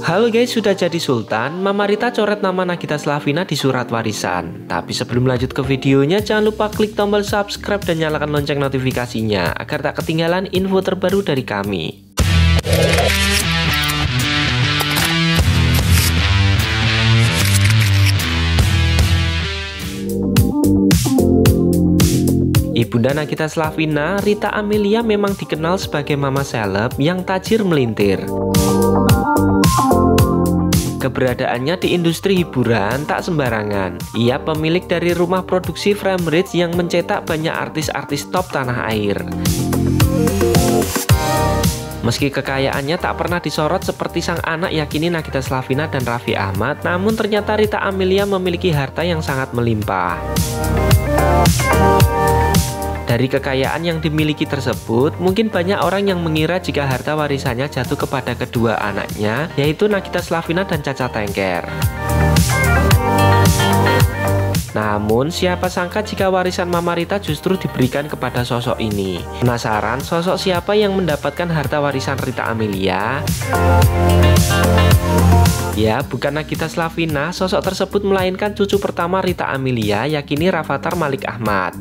Halo guys, sudah jadi sultan, Mama Rita coret nama Nagita Slavina di surat warisan. Tapi sebelum lanjut ke videonya, jangan lupa klik tombol subscribe dan nyalakan lonceng notifikasinya agar tak ketinggalan info terbaru dari kami. Ibunda Nagita Slavina, Rita Amelia memang dikenal sebagai mama seleb yang tajir melintir. Keberadaannya di industri hiburan tak sembarangan. Ia pemilik dari rumah produksi Framebridge yang mencetak banyak artis-artis top tanah air. Meski kekayaannya tak pernah disorot seperti sang anak yakini Nagita Slavina dan Raffi Ahmad, namun ternyata Rita Amelia memiliki harta yang sangat melimpah. Dari kekayaan yang dimiliki tersebut, mungkin banyak orang yang mengira jika harta warisannya jatuh kepada kedua anaknya, yaitu Nagita Slavina dan Cha-Cha Tengker. Namun, siapa sangka jika warisan Mama Rita justru diberikan kepada sosok ini. Penasaran sosok siapa yang mendapatkan harta warisan Rita Amelia? Ya, bukan Nagita Slavina, sosok tersebut melainkan cucu pertama Rita Amelia, yakni Rafathar Malik Ahmad.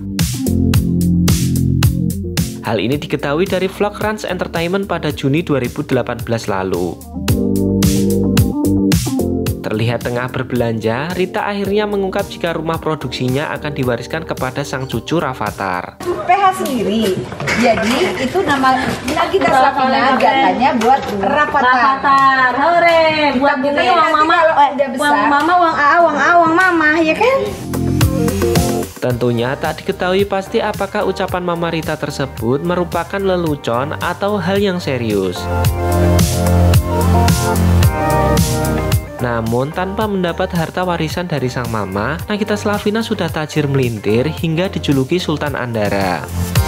Hal ini diketahui dari vlog Rans Entertainment pada Juni 2018 lalu. Terlihat tengah berbelanja, Rita akhirnya mengungkap jika rumah produksinya akan diwariskan kepada sang cucu Rafathar. PH sendiri, jadi itu nama Nagita Slavina katanya buat Rafathar. Hore, buat kita uang mama, uang mama, uang A, uang mama, ya kan? Tentunya tak diketahui pasti apakah ucapan Mama Rita tersebut merupakan lelucon atau hal yang serius. Namun tanpa mendapat harta warisan dari sang mama, Nagita Slavina sudah tajir melintir hingga dijuluki Sultan Andara.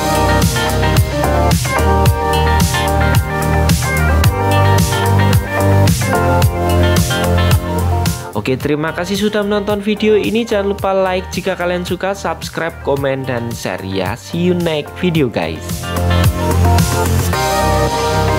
Oke, terima kasih sudah menonton video ini. Jangan lupa like jika kalian suka, subscribe, komen, dan share ya. See you next video guys.